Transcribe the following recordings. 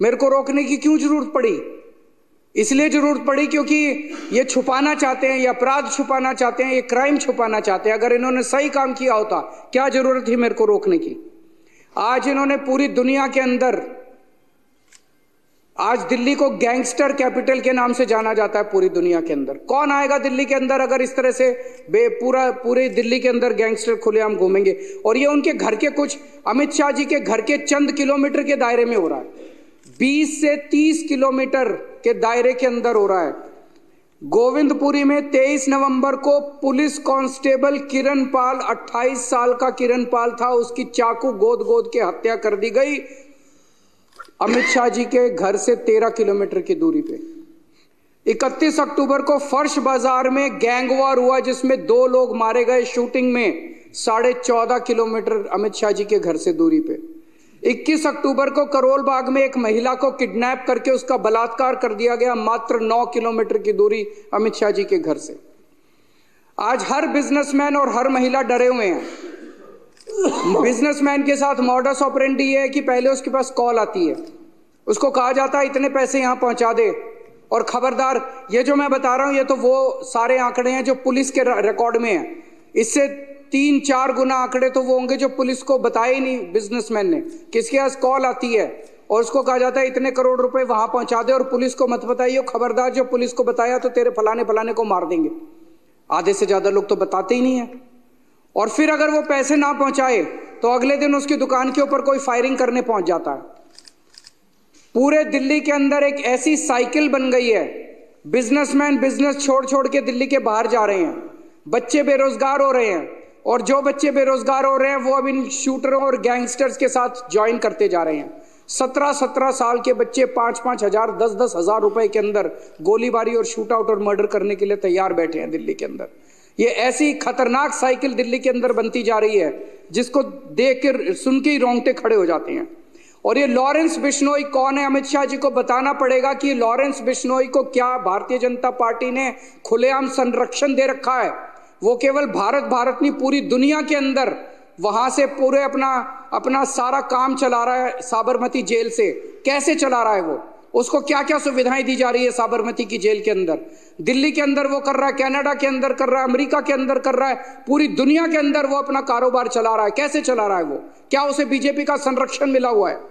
मेरे को रोकने की क्यों जरूरत पड़ी? इसलिए जरूरत पड़ी क्योंकि ये छुपाना चाहते हैं, ये अपराध छुपाना चाहते हैं, ये क्राइम छुपाना चाहते हैं। अगर इन्होंने सही काम किया होता, क्या जरूरत थी मेरे को रोकने की? आज इन्होंने पूरी दुनिया के अंदर, आज दिल्ली को गैंगस्टर कैपिटल के नाम से जाना जाता है पूरी दुनिया के अंदर। कौन आएगा दिल्ली के अंदर अगर इस तरह से पूरे दिल्ली के अंदर गैंगस्टर खुलेआम घूमेंगे? और ये उनके घर के कुछ, अमित शाह जी के घर के चंद किलोमीटर के दायरे में हो रहा है। 20 से 30 किलोमीटर के दायरे के अंदर हो रहा है। गोविंदपुरी में 23 नवंबर को पुलिस कांस्टेबल किरण पाल, 28 साल का किरण पाल था, उसकी चाकू गोद गोद के हत्या कर दी गई अमित शाह जी के घर से 13 किलोमीटर की दूरी पे। 31 अक्टूबर को फर्श बाजार में गैंग वॉर हुआ जिसमें 2 लोग मारे गए शूटिंग में, 14.5 किलोमीटर अमित शाह जी के घर से दूरी पे। 21 अक्टूबर को करोल बाग में एक महिला को किडनैप करके उसका बलात्कार कर दिया गया, मात्र 9 किलोमीटर की दूरी अमित शाह जी के घर से। आज हर बिजनेसमैन और हर महिला डरे हुए हैं। बिजनेसमैन के साथ मॉडस ऑपरेंडी है कि पहले उसके पास कॉल आती है, उसको कहा जाता है इतने पैसे यहां पहुंचा दे, और खबरदार, ये जो मैं बता रहा हूं ये तो वो सारे आंकड़े हैं जो पुलिस के रिकॉर्ड में हैं। इससे 3-4 गुना आंकड़े तो वो होंगे जो पुलिस को बताए ही नहीं बिजनेसमैन ने। किसके पास कॉल आती है और उसको कहा जाता है इतने करोड़ रुपए वहां पहुंचा दे, और पुलिस को मत बताइए, खबरदार जो पुलिस को बताया तो तेरे फलाने फलाने को मार देंगे। आधे से ज्यादा लोग तो बताते ही नहीं है। और फिर अगर वो पैसे ना पहुंचाए तो अगले दिन उसकी दुकान के ऊपर कोई फायरिंग करने पहुंच जाता है। पूरे दिल्ली के अंदर एक ऐसी साइकिल बन गई है, बिजनेसमैन बिजनेस छोड़ छोड़ के दिल्ली के बाहर जा रहे हैं, बच्चे बेरोजगार हो रहे हैं, और जो बच्चे बेरोजगार हो रहे हैं वो अब इन शूटरों और गैंगस्टर्स के साथ ज्वाइन करते जा रहे हैं। 17-17 साल के बच्चे 5-5 हजार 10-10 हजार रुपए के अंदर गोलीबारी और शूट आउट और मर्डर करने के लिए तैयार बैठे हैं दिल्ली के अंदर। ये ऐसी खतरनाक साइकिल दिल्ली के अंदर बनती जा रही है जिसको देख कर सुन के ही रोंगटे खड़े हो जाते हैं। और ये लॉरेंस बिश्नोई कौन है? अमित शाह जी को बताना पड़ेगा कि लॉरेंस बिश्नोई को क्या भारतीय जनता पार्टी ने खुलेआम संरक्षण दे रखा है। वो केवल भारत नहीं, पूरी दुनिया के अंदर वहां से पूरे अपना सारा काम चला रहा है साबरमती जेल से। कैसे चला रहा है वो? उसको क्या क्या सुविधाएं दी जा रही है साबरमती की जेल के अंदर? दिल्ली के अंदर वो कर रहा है, कनाडा के अंदर कर रहा है, अमेरिका के अंदर कर रहा है, पूरी दुनिया के अंदर वो अपना कारोबार चला रहा है। कैसे चला रहा है वो? क्या उसे बीजेपी का संरक्षण मिला हुआ है?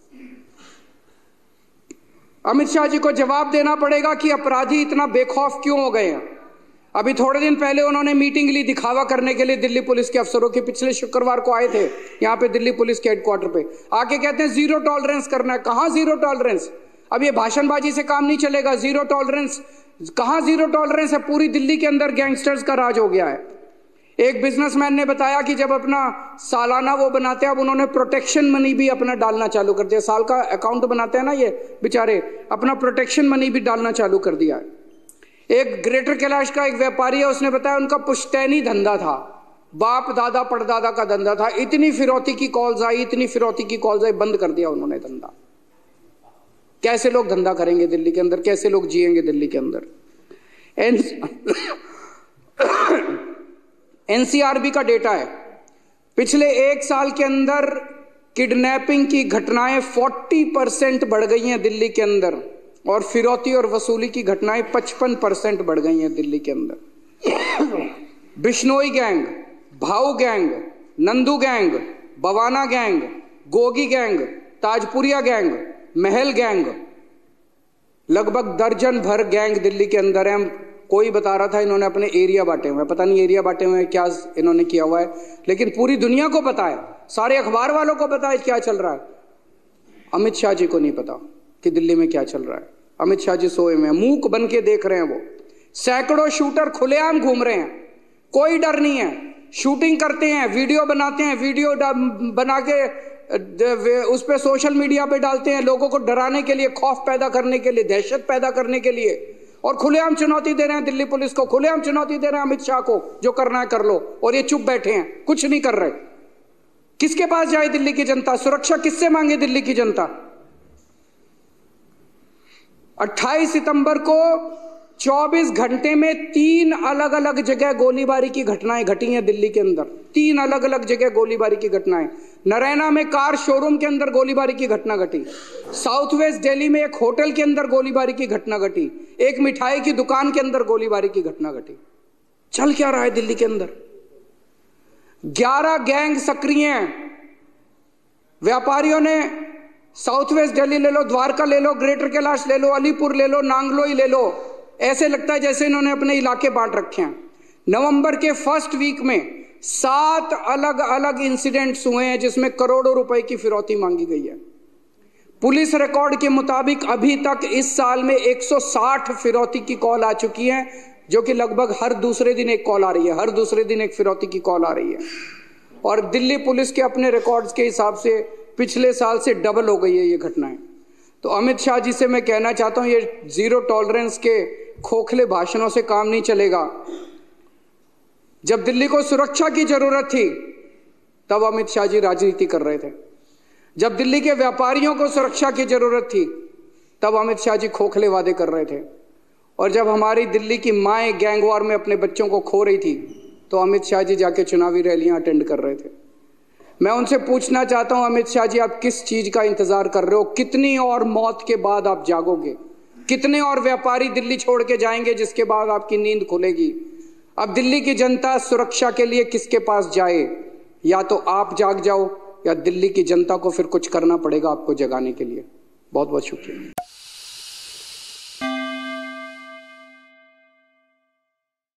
अमित शाह जी को जवाब देना पड़ेगा कि अपराधी इतना बेखौफ क्यों हो गए हैं। अभी थोड़े दिन पहले उन्होंने मीटिंग ली दिखावा करने के लिए दिल्ली पुलिस के अफसरों के। पिछले शुक्रवार को आए थे यहाँ पे दिल्ली पुलिस के हेडक्वार्टर पे, आके कहते हैं जीरो टॉलरेंस करना है। कहां जीरो टॉलरेंस? अब ये भाषणबाजी से काम नहीं चलेगा। जीरो टॉलरेंस कहां? जीरो टॉलरेंस है। पूरी दिल्ली के अंदर गैंगस्टर्स का राज हो गया है। एक बिजनेसमैन ने बताया कि जब अपना सालाना वो बनाते हैं, अब उन्होंने प्रोटेक्शन मनी भी अपना डालना चालू कर दिया। साल का अकाउंट बनाते हैं ना ये बेचारे, अपना प्रोटेक्शन मनी भी डालना चालू कर दिया है। एक ग्रेटर कैलाश का एक व्यापारी है, उसने बताया उनका पुश्तैनी धंधा था, बाप दादा परदादा का धंधा था। इतनी फिरौती की कॉल्स आई, इतनी फिरौती की कॉल्स आई, बंद कर दिया उन्होंने धंधा। कैसे लोग धंधा करेंगे दिल्ली के अंदर? कैसे लोग जिएंगे दिल्ली के अंदर? एनसीआरबी का डेटा है, पिछले 1 साल के अंदर किडनैपिंग की घटनाएं 40% बढ़ गई हैं दिल्ली के अंदर, और फिरौती और वसूली की घटनाएं 55% बढ़ गई हैं दिल्ली के अंदर। Bishnoi gang, Bhau gang, Nandu gang, Bawana gang, Gogi gang, Tajpuriya gang, Mahal gang, लगभग दर्जन भर गैंग दिल्ली के अंदर है। कोई बता रहा था इन्होंने अपने एरिया बांटे हुए हैं, पता नहीं एरिया बांटे हुए हैं क्या इन्होंने किया हुआ है, लेकिन पूरी दुनिया को पता है, सारे अखबार वालों को पता है क्या चल रहा है। अमित शाह जी को नहीं पता कि दिल्ली में क्या चल रहा है। अमित शाह जी सोए में मूक बन के देख रहे हैं। वो सैकड़ों शूटर खुलेआम घूम रहे हैं, कोई डर नहीं है। शूटिंग करते हैं, वीडियो बनाते हैं, वीडियो बना के उस पर सोशल मीडिया पे डालते हैं, लोगों को डराने के लिए, खौफ पैदा करने के लिए, दहशत पैदा करने के लिए, और खुलेआम चुनौती दे रहे हैं दिल्ली पुलिस को, खुलेआम चुनौती दे रहे हैं अमित शाह को, जो करना है कर लो। और ये चुप बैठे हैं, कुछ नहीं कर रहे। किसके पास जाए दिल्ली की जनता? सुरक्षा किससे मांगे दिल्ली की जनता? 28 सितंबर को 24 घंटे में 3 अलग अलग जगह गोलीबारी की घटनाएं घटी हैं दिल्ली के अंदर। 3 अलग अलग जगह गोलीबारी की घटनाएं। नरैना में कार शोरूम के अंदर गोलीबारी की घटना घटी। साउथ वेस्ट दिल्ली में एक होटल के अंदर गोलीबारी की घटना घटी। एक मिठाई की दुकान के अंदर गोलीबारी की घटना घटी। चल क्या रहा है दिल्ली के अंदर? 11 गैंग सक्रिय हैं। व्यापारियों ने साउथ वेस्ट दिल्ली ले लो, द्वारका ले लो, ग्रेटर कैलाश ले लो, अलीपुर ले लो, नांगलोई ले लो, ऐसे लगता है जैसे इन्होंने अपने इलाके बांट रखे हैं। नवंबर के फर्स्ट वीक में 7 अलग अलग इंसिडेंट्स हुए हैं जिसमें करोड़ों रुपए की फिरौती मांगी गई है। पुलिस रिकॉर्ड के मुताबिक अभी तक इस साल में 160 फिरौती की कॉल आ चुकी है, जो कि लगभग हर दूसरे दिन एक कॉल आ रही है, हर दूसरे दिन एक फिरौती की कॉल आ रही है। और दिल्ली पुलिस के अपने रिकॉर्ड्स के हिसाब से पिछले साल से डबल हो गई है ये घटनाएं। तो अमित शाह जी से मैं कहना चाहता हूं, ये जीरो टॉलरेंस के खोखले भाषणों से काम नहीं चलेगा। जब दिल्ली को सुरक्षा की जरूरत थी तब अमित शाह जी राजनीति कर रहे थे। जब दिल्ली के व्यापारियों को सुरक्षा की जरूरत थी तब अमित शाह जी खोखले वादे कर रहे थे। और जब हमारी दिल्ली की माएं गैंग वॉर में अपने बच्चों को खो रही थी तो अमित शाह जी जाके चुनावी रैलियां अटेंड कर रहे थे। मैं उनसे पूछना चाहता हूं, अमित शाह जी, आप किस चीज का इंतजार कर रहे हो? कितनी और मौत के बाद आप जागोगे? कितने और व्यापारी दिल्ली छोड़ के जाएंगे जिसके बाद आपकी नींद खुलेगी? अब दिल्ली की जनता सुरक्षा के लिए किसके पास जाए? या तो आप जाग जाओ या दिल्ली की जनता को फिर कुछ करना पड़ेगा आपको जगाने के लिए। बहुत बहुत शुक्रिया।